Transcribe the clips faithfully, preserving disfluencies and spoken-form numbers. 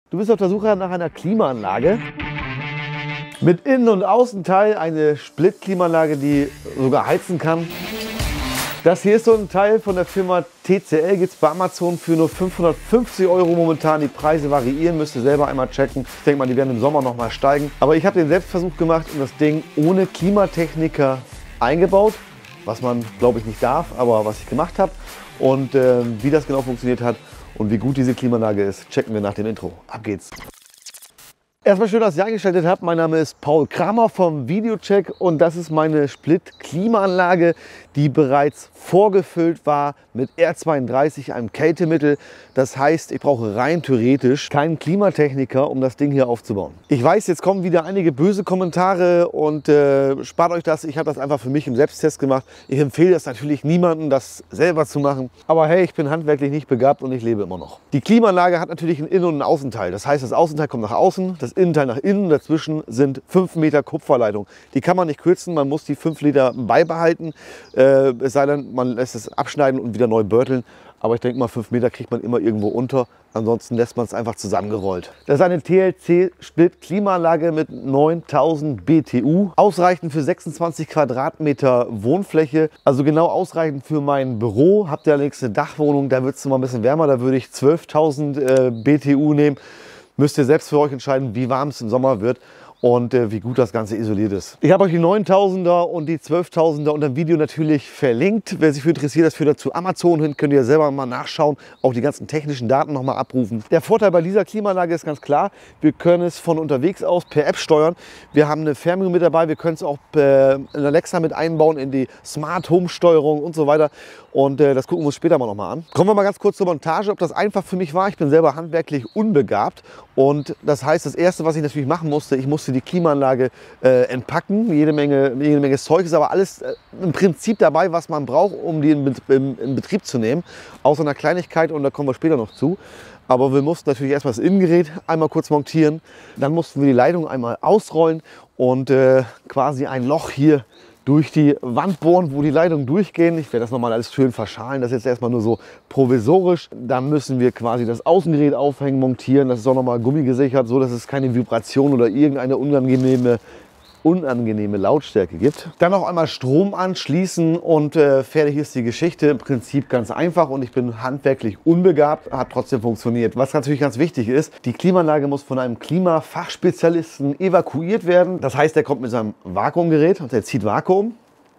Du bist auf der Suche nach einer Klimaanlage. Mit Innen- und Außenteil eine Split-Klimaanlage, die sogar heizen kann. Das hier ist so ein Teil von der Firma T C L, gibt es bei Amazon für nur fünfhundertfünfzig Euro momentan. Die Preise variieren, müsst ihr selber einmal checken. Ich denke mal, die werden im Sommer noch mal steigen. Aber ich habe den Selbstversuch gemacht und das Ding ohne Klimatechniker eingebaut. Was man, glaube ich, nicht darf, aber was ich gemacht habe. Und äh, wie das genau funktioniert hat und wie gut diese Klimaanlage ist, checken wir nach dem Intro. Ab geht's! Erstmal schön, dass ihr eingeschaltet habt. Mein Name ist Paul Kramer vom Videocheck und das ist meine Split-Klimaanlage, die bereits vorgefüllt war mit R zweiunddreißig, einem Kältemittel. Das heißt, ich brauche rein theoretisch keinen Klimatechniker, um das Ding hier aufzubauen. Ich weiß, jetzt kommen wieder einige böse Kommentare und äh, spart euch das. Ich habe das einfach für mich im Selbsttest gemacht. Ich empfehle das natürlich niemandem, das selber zu machen. Aber hey, ich bin handwerklich nicht begabt und ich lebe immer noch. Die Klimaanlage hat natürlich einen Innen- und einen Außenteil. Das heißt, das Außenteil kommt nach außen, das Innenteil nach innen. Dazwischen sind fünf Meter Kupferleitung. Die kann man nicht kürzen, man muss die fünf Liter beibehalten. Äh, es sei denn, man lässt es abschneiden und wieder neu börteln. Aber ich denke mal, fünf Meter kriegt man immer irgendwo unter. Ansonsten lässt man es einfach zusammengerollt. Das ist eine T L C-Split-Klimaanlage mit neuntausend B T U. Ausreichend für sechsundzwanzig Quadratmeter Wohnfläche. Also genau ausreichend für mein Büro. Habt ihr allerdings eine Dachwohnung, da wird es mal ein bisschen wärmer. Da würde ich zwölftausend äh, B T U nehmen. Müsst ihr selbst für euch entscheiden, wie warm es im Sommer wird und äh, wie gut das Ganze isoliert ist. Ich habe euch die neuntausender und die zwölftausender unter dem Video natürlich verlinkt. Wer sich für interessiert, das führt dazu Amazon hin, könnt ihr selber mal nachschauen, auch die ganzen technischen Daten noch mal abrufen. Der Vorteil bei dieser Klimaanlage ist ganz klar, wir können es von unterwegs aus per App steuern. Wir haben eine Fernbedienung mit dabei, wir können es auch äh, in Alexa mit einbauen in die Smart Home Steuerung und so weiter. Und äh, das gucken wir uns später mal noch mal an. Kommen wir mal ganz kurz zur Montage, ob das einfach für mich war. Ich bin selber handwerklich unbegabt und das heißt, das Erste, was ich natürlich machen musste, ich musste die Klimaanlage äh, entpacken. Jede Menge, jede Menge Zeug ist aber alles äh, im Prinzip dabei, was man braucht, um die in, in, in Betrieb zu nehmen. Außer einer Kleinigkeit und da kommen wir später noch zu. Aber wir mussten natürlich erstmal das Innengerät einmal kurz montieren. Dann mussten wir die Leitung einmal ausrollen und äh, quasi ein Loch hier durch die Wand bohren, wo die Leitungen durchgehen. Ich werde das nochmal alles schön verschalen. Das ist jetzt erstmal nur so provisorisch. Dann müssen wir quasi das Außengerät aufhängen, montieren. Das ist auch nochmal gummigesichert, so dass es keine Vibration oder irgendeine unangenehme, unangenehme Lautstärke gibt. Dann noch einmal Strom anschließen und äh, fertig ist die Geschichte. Im Prinzip ganz einfach und ich bin handwerklich unbegabt, hat trotzdem funktioniert. Was natürlich ganz wichtig ist, die Klimaanlage muss von einem Klimafachspezialisten evakuiert werden. Das heißt, er kommt mit seinem Vakuumgerät und er zieht Vakuum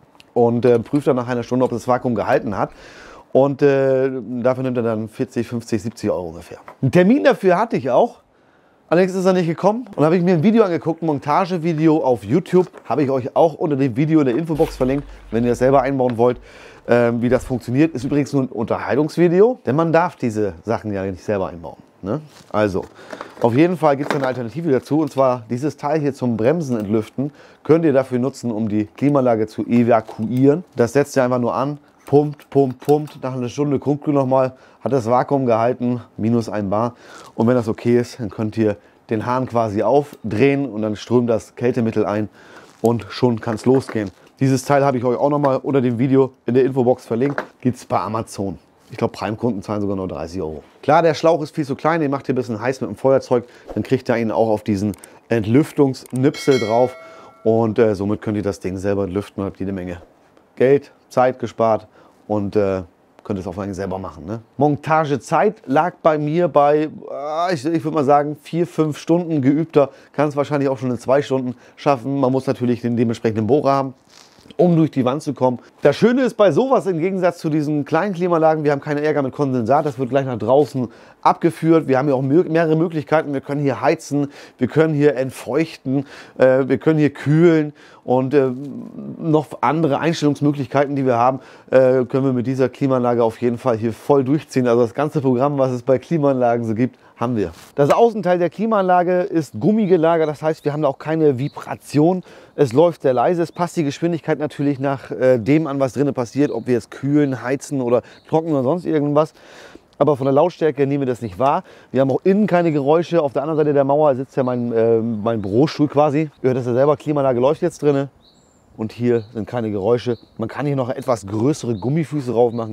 und äh, prüft dann nach einer Stunde, ob das Vakuum gehalten hat. Und äh, dafür nimmt er dann vierzig, fünfzig, siebzig Euro ungefähr. Einen Termin dafür hatte ich auch. Allerdings ist er nicht gekommen und habe ich mir ein Video angeguckt, ein Montagevideo auf YouTube. Habe ich euch auch unter dem Video in der Infobox verlinkt, wenn ihr das selber einbauen wollt, äh, wie das funktioniert. Ist übrigens nur ein Unterhaltungsvideo, denn man darf diese Sachen ja nicht selber einbauen. Ne? Also, auf jeden Fall gibt es eine Alternative dazu und zwar dieses Teil hier zum Bremsen entlüften könnt ihr dafür nutzen, um die Klimaanlage zu evakuieren. Das setzt ihr einfach nur an. Pumpt, pumpt, pumpt. Nach einer Stunde guckt ihr nochmal, hat das Vakuum gehalten, minus ein Bar. Und wenn das okay ist, dann könnt ihr den Hahn quasi aufdrehen und dann strömt das Kältemittel ein und schon kann es losgehen. Dieses Teil habe ich euch auch nochmal unter dem Video in der Infobox verlinkt. Gibt es bei Amazon. Ich glaube, Prime-Kunden zahlen sogar nur dreißig Euro. Klar, der Schlauch ist viel zu klein, den macht ihr ein bisschen heiß mit dem Feuerzeug. Dann kriegt ihr ihn auch auf diesen Entlüftungsnipsel drauf. Und äh, somit könnt ihr das Ding selber entlüften und habt jede Menge Geld, Zeit gespart. Und äh, könnt es auch selber machen. Ne? Montagezeit lag bei mir bei, äh, ich, ich würde mal sagen, vier, fünf Stunden. Geübter kann es wahrscheinlich auch schon in zwei Stunden schaffen. Man muss natürlich den dementsprechenden Bohrer haben, um durch die Wand zu kommen. Das Schöne ist bei sowas im Gegensatz zu diesen kleinen Klimaanlagen, wir haben keine Ärger mit Kondensat, das wird gleich nach draußen abgeführt. Wir haben ja auch mehrere Möglichkeiten. Wir können hier heizen, wir können hier entfeuchten, äh, wir können hier kühlen und äh, noch andere Einstellungsmöglichkeiten, die wir haben, äh, können wir mit dieser Klimaanlage auf jeden Fall hier voll durchziehen. Also das ganze Programm, was es bei Klimaanlagen so gibt, haben wir. Das Außenteil der Klimaanlage ist gummigelagert, das heißt, wir haben da auch keine Vibration. Es läuft sehr leise, es passt die Geschwindigkeit natürlich nach äh, dem an, was drinnen passiert, ob wir jetzt kühlen, heizen oder trocknen oder sonst irgendwas. Aber von der Lautstärke nehmen wir das nicht wahr. Wir haben auch innen keine Geräusche. Auf der anderen Seite der Mauer sitzt ja mein, äh, mein Bürostuhl quasi. Ihr hört das ja selber, Klimaanlage läuft jetzt drin. Und hier sind keine Geräusche. Man kann hier noch etwas größere Gummifüße drauf machen.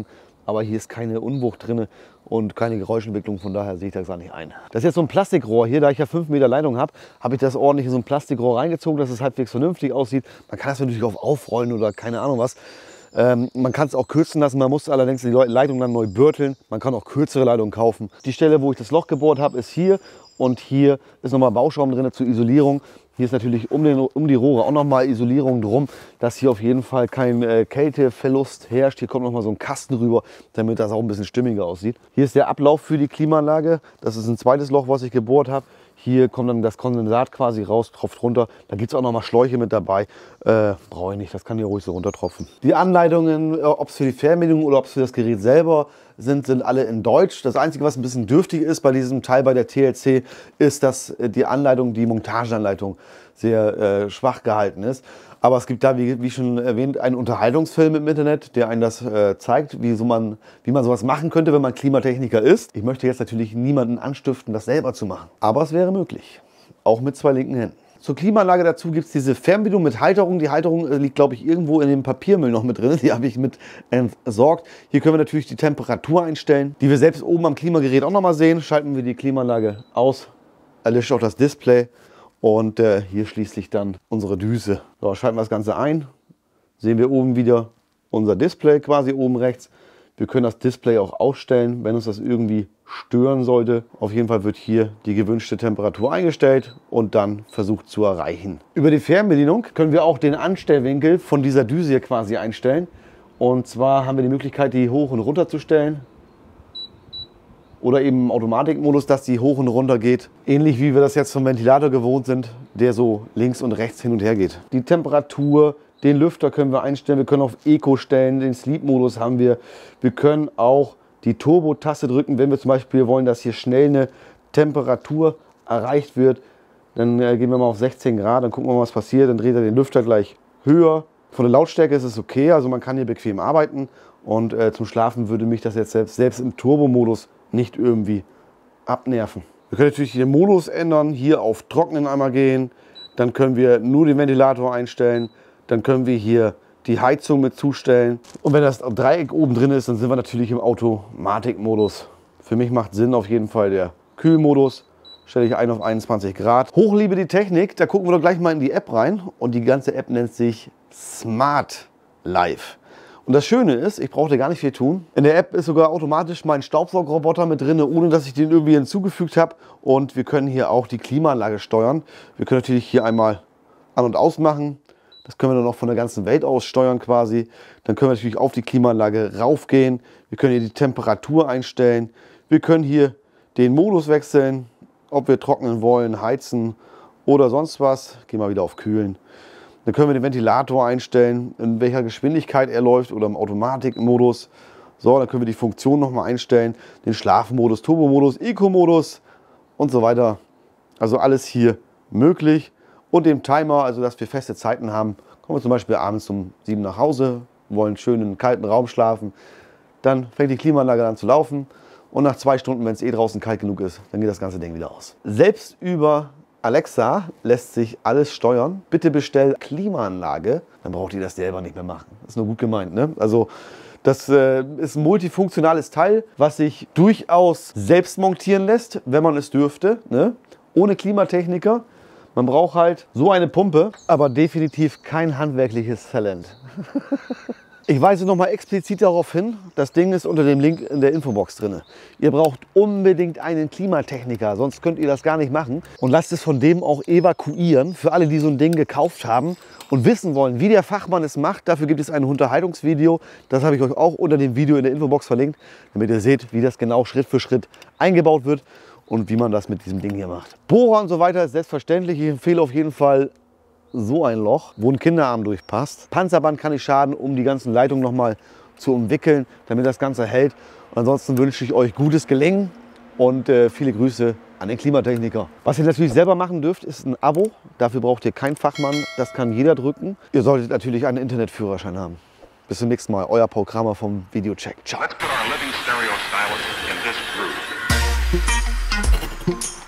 aber hier ist keine Unwucht drin und keine Geräuschentwicklung, von daher sehe ich das gar nicht ein. Das ist jetzt so ein Plastikrohr hier, da ich ja fünf Meter Leitung habe, habe ich das ordentlich in so ein Plastikrohr reingezogen, dass es halbwegs vernünftig aussieht. Man kann das natürlich auch aufrollen oder keine Ahnung was. Ähm, man kann es auch kürzen lassen, man muss allerdings die Leitung dann neu bürteln. Man kann auch kürzere Leitungen kaufen. Die Stelle, wo ich das Loch gebohrt habe, ist hier und hier ist nochmal Bauschaum drin zur Isolierung. Hier ist natürlich um, den, um die Rohre auch nochmal Isolierung drum, dass hier auf jeden Fall kein äh, Kälteverlust herrscht. Hier kommt nochmal so ein Kasten rüber, damit das auch ein bisschen stimmiger aussieht. Hier ist der Ablauf für die Klimaanlage. Das ist ein zweites Loch, was ich gebohrt habe. Hier kommt dann das Kondensat quasi raus, tropft runter. Da gibt es auch nochmal Schläuche mit dabei. Äh, brauche ich nicht, das kann hier ruhig so runtertropfen. Die Anleitungen, ob es für die Fernbedienung oder ob es für das Gerät selber sind, sind alle in Deutsch. Das Einzige, was ein bisschen dürftig ist bei diesem Teil bei der T L C, ist, dass die Anleitung, die Montageanleitung sehr äh, schwach gehalten ist. Aber es gibt da, wie, wie schon erwähnt, einen Unterhaltungsfilm im Internet, der einen das äh, zeigt, wie, so man, wie man sowas machen könnte, wenn man Klimatechniker ist. Ich möchte jetzt natürlich niemanden anstiften, das selber zu machen. Aber es wäre möglich, auch mit zwei linken Händen. Zur Klimaanlage dazu gibt es diese Fernbedienung mit Halterung. Die Halterung liegt, glaube ich, irgendwo in dem Papiermüll noch mit drin. Die habe ich mit entsorgt. Hier können wir natürlich die Temperatur einstellen, die wir selbst oben am Klimagerät auch noch mal sehen. Schalten wir die Klimaanlage aus, erlischt auch das Display. Und äh, hier schließlich dann unsere Düse. So, schalten wir das Ganze ein. Sehen wir oben wieder unser Display quasi oben rechts. Wir können das Display auch ausstellen, wenn uns das irgendwie stören sollte. Auf jeden Fall wird hier die gewünschte Temperatur eingestellt und dann versucht zu erreichen. Über die Fernbedienung können wir auch den Anstellwinkel von dieser Düse hier quasi einstellen. Und zwar haben wir die Möglichkeit, die hoch und runter zu stellen. Oder eben im Automatikmodus, dass die hoch und runter geht. Ähnlich wie wir das jetzt vom Ventilator gewohnt sind, der so links und rechts hin und her geht. Die Temperatur, den Lüfter können wir einstellen. Wir können auf Eco stellen, den Sleep-Modus haben wir. Wir können auch die Turbo-Taste drücken, wenn wir zum Beispiel wollen, dass hier schnell eine Temperatur erreicht wird. Dann äh, gehen wir mal auf sechzehn Grad, dann gucken wir mal, was passiert. Dann dreht er den Lüfter gleich höher. Von der Lautstärke ist es okay, also man kann hier bequem arbeiten. Und äh, zum Schlafen würde mich das jetzt selbst, selbst im Turbo-Modus nicht irgendwie abnerven. Wir können natürlich den Modus ändern, hier auf Trocknen einmal gehen, dann können wir nur den Ventilator einstellen, dann können wir hier die Heizung mit zustellen. Und wenn das Dreieck oben drin ist, dann sind wir natürlich im Automatikmodus. Für mich macht Sinn auf jeden Fall der Kühlmodus. Stelle ich ein auf einundzwanzig Grad. Hochliebe die Technik, da gucken wir doch gleich mal in die App rein. Und die ganze App nennt sich Smart Life. Und das Schöne ist, ich brauchte gar nicht viel tun. In der App ist sogar automatisch mein Staubsaugerroboter mit drin, ohne dass ich den irgendwie hinzugefügt habe. Und wir können hier auch die Klimaanlage steuern. Wir können natürlich hier einmal an- und ausmachen. Das können wir dann auch von der ganzen Welt aus steuern quasi. Dann können wir natürlich auf die Klimaanlage raufgehen. Wir können hier die Temperatur einstellen. Wir können hier den Modus wechseln, ob wir trocknen wollen, heizen oder sonst was. Gehen wir wieder auf Kühlen. Dann können wir den Ventilator einstellen, in welcher Geschwindigkeit er läuft oder im Automatikmodus. So, dann können wir die Funktion nochmal einstellen, den Schlafmodus, Turbomodus, Eco-Modus und so weiter. Also alles hier möglich. Und dem Timer, also dass wir feste Zeiten haben, kommen wir zum Beispiel abends um sieben nach Hause, wollen schön in einem kalten Raum schlafen. Dann fängt die Klimaanlage an zu laufen und nach zwei Stunden, wenn es eh draußen kalt genug ist, dann geht das ganze Ding wieder aus. Selbst über Alexa lässt sich alles steuern. Bitte bestell Klimaanlage. Dann braucht ihr das selber nicht mehr machen. Das ist nur gut gemeint, ne? Also das äh, ist ein multifunktionales Teil, was sich durchaus selbst montieren lässt, wenn man es dürfte, ne? Ohne Klimatechniker. Man braucht halt so eine Pumpe, aber definitiv kein handwerkliches Talent. Ich weise nochmal explizit darauf hin, das Ding ist unter dem Link in der Infobox drin. Ihr braucht unbedingt einen Klimatechniker, sonst könnt ihr das gar nicht machen. Und lasst es von dem auch evakuieren, für alle, die so ein Ding gekauft haben und wissen wollen, wie der Fachmann es macht. Dafür gibt es ein Unterhaltungsvideo, das habe ich euch auch unter dem Video in der Infobox verlinkt, damit ihr seht, wie das genau Schritt für Schritt eingebaut wird und wie man das mit diesem Ding hier macht. Bohrer und so weiter ist selbstverständlich. Ich empfehle auf jeden Fall so ein Loch, wo ein Kinderarm durchpasst. Panzerband kann nicht schaden, um die ganzen Leitungen noch mal zu umwickeln, damit das Ganze hält. Und ansonsten wünsche ich euch gutes Gelingen und äh, viele Grüße an den Klimatechniker. Was ihr natürlich selber machen dürft, ist ein Abo. Dafür braucht ihr keinen Fachmann, das kann jeder drücken. Ihr solltet natürlich einen Internetführerschein haben. Bis zum nächsten Mal, euer Paul Kramer vom Videocheck. Ciao. Let's put our living stereo stylus in this groove.